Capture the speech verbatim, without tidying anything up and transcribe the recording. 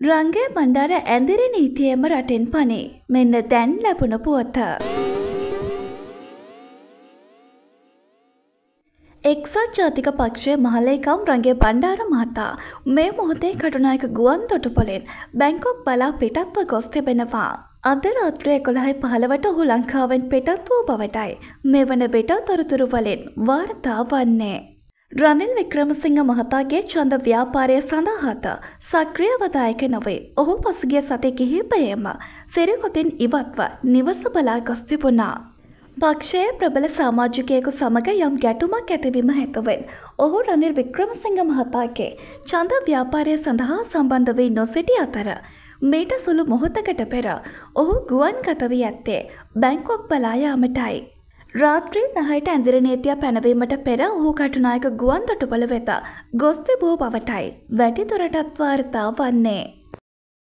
රංගේ බණ්ඩාර ඇඳිරි නීතියෙම රටෙන් පනේ. මෙන්න දැන් ලැබුණ පුවත. එක්සත් ජාතික පක්ෂයේ මහලේකම් රංගේ බණ්ඩාර මහතා මේ මොහොතේ කටුනායක ගුවන් තොටුපොළෙන් බැංකොක් බලා පිටත්ව ගොස් තිබෙනවා. අද රාත්‍රී එකොළහයි පහළොවට ඔහු ලංකාවෙන් පිටත් වූ බවටයි මෙවන විට තොරතුරු වලින් වාර්තා වන්නේ. රනිල් වික්‍රමසිංහ මහතාගේ ඡන්ද ව්‍යාපාරය සඳහාත සක්‍රියව දායක නොවේ. ඔහු පසුගිය සති කිහිපයේම සිරිකොතින් ඉවත්ව නිවස බලා ගොස් තිබුණා. පක්ෂයේ ප්‍රබල සමාජිකයෙකු සමග යම් ගැටුමක් ඇතිවීම හේතුවෙන් ඔහු රනිල් වික්‍රමසිංහ මහතාගේ ඡන්ද ව්‍යාපාරය සඳහා සම්බන්ධ වී නොසිටි අතර මීට සුළු මොහොතකට පෙර ඔහු ගුවන්ගත වී ඇත්තේ බැංකොක් බලා යාමටයි. රාත්‍රී දහයට ඇඳිරි නීතිය පැනවීමට පෙර ඔහු කටුනායක ගුවන් තොටුපොළ වෙත ගොස් තිබූ බවටයි වැඩිදුරටත් වාර්තා වන්නේ.